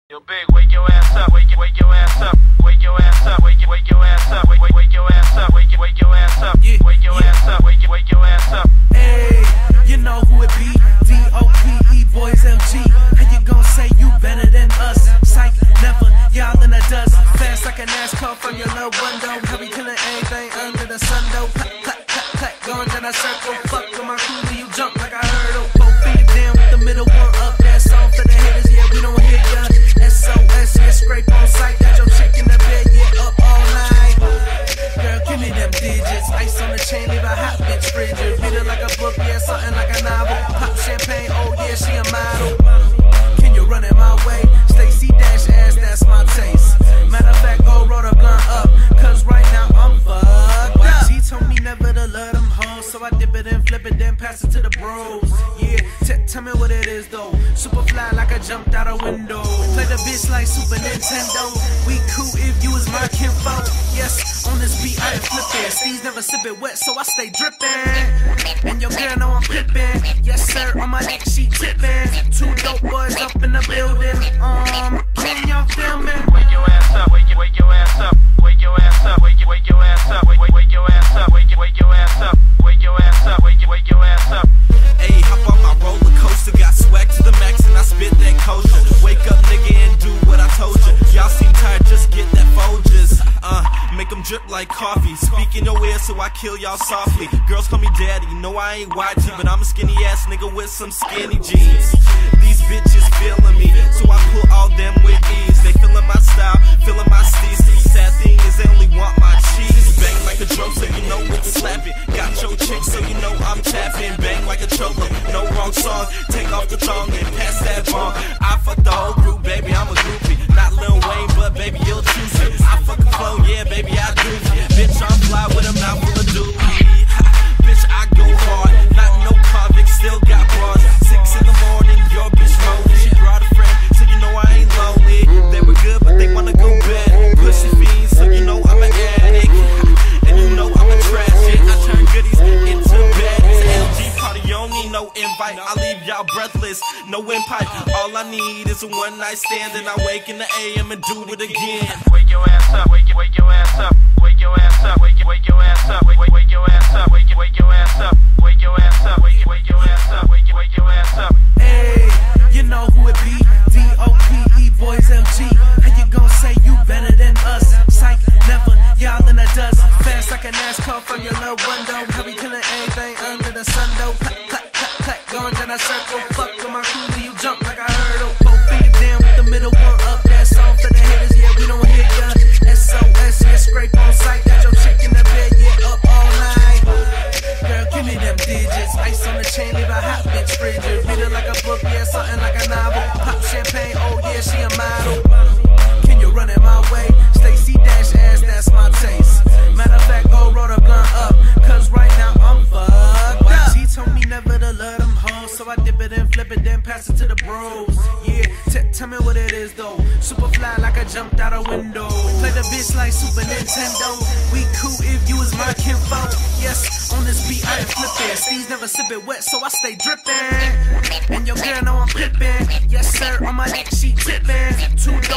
Yo, big, wake your ass up, wake your ass up, wake your ass up, wake your ass up, wake your ass up, wake your ass up, wake your ass up, wake your ass up. Hey, you know who it be? D.O.P.E. boys LG. How you gon' say you better than us? Psych, never, y'all in the dust. Fast like a NASCAR from your little window. Heavy killing anything under the sun though. Clap, clap, clap, clap, going in a circle. Fuck with my crew, you jump like a hurdle. Both feet down with the middle one up. That's all for the haters, yeah, we don't hear ya. SOS, yeah, scrape on sight. Got your chick in the bed, yeah, up all night. Girl, give me them digits. Ice on the chain, leave a hot bitch frigid. Read it like a book, yeah, something like a novel. Pop champagne, oh yeah, she a model. Can you run it my way? Stacy Dash ass, that's my taste. Matter of fact, go roll the blunt up, cause right now I'm fucked up. She told me never to let them hoes, so I dip it and flip it, then pass it to the bros. Yeah, tell me what it is though. Super fly like I jumped out a window. Play the bitch like Super Nintendo. We cool if you was my kinfolk. Yes, on this beat I ain't flipping. Steez never sip it wet, so I stay dripping. And your girl know I'm pippin'. Yes sir, on my neck she tippin'. Two dope boys up in the building. Can y'all feel me? Wake your ass up, wake your ass up, wake your ass up, wake your ass up, wake your ass up, wake your ass up, wake your ass up, wake your ass up. Ayy, hop on my roller coaster, got swag to the max and I spit that kosher. Wake up nigga and do what I told you. Y'all seem tired, just get that Folgers. Make them drip like coffee. Speak in your ear so I kill y'all softly. Girls call me daddy, you know I ain't YG, but I'm a skinny ass nigga with some skinny jeans. These bitches feeling me, so I pull all them with ease. They feeling my style, feeling my steez. Sad thing is they only want my cheese. Bang like a drum so you know it's slapping. Got your chick so you know I'm tapping. Bang like a cholo, no wrong song. Take off the thong and pass that bomb. I fuck the whole group, baby, I'm a groupie. Not Lil Wayne, but baby, you'll choose it. I fuck a flow, yeah, baby, I do. Bitch, I'm fly with a mouth full of doobie. Bitch, I go hard. Not no convict, still got bras. 6 in the morning, your bitch moaning. She brought a friend, so you know I ain't lonely. They were good, but they wanna go bad. Pussy fiends, so you know I'm an addict. And you know I'm a trash it. I turn goodies into bad. It's an LG party, you don't need no invite. I leave y'all breathless, no windpipe. All I need is a one night stand, and I wake in the AM and do it again. Wake your ass up, wake your ass up, wake your ass up, wake your ass up, wake your ass up, wake your ass up, wake your ass up, wake your ass up, wake your ass up. Hey, you know who it be? D.O.P.E. boys LG. How you gon' say you better than us? Psych, never, y'all in the dust. Fast like a NASCAR from your little window. Heavy killing anything under the sun though. Clap, clap, clap, clap, going in a circle. Fuck with my crew, you jump like a hurdle. Both feet down with the middle one up. That's all for the haters, yeah, we don't hear ya. SOS, yeah, scrape on sight. Got your chick in the bed, yeah, up all night. Girl, give me them digits. Ice on the chain, leave a hot bitch frigid. Read it like a book, yeah, something like a novel. Pop champagne, oh yeah, she a model. Can you run it my way? Stacy Dash ass, that's my taste. Matter of fact, go roll the blunt up, cause right now I'm fucked up. She told me never to let them hoes, so I dip it and flip it, then pass it to the bros. Yeah, tell me what it is though. Super fly like I jumped out a window. Play the bitch like Super Nintendo. We cool if you was my kinfolk. Yes, on this beat I ain't flipping. Steez never sip it wet, so I stay dripping. And your girl know I'm pippin'. Yes sir, on my neck she tippin'. Two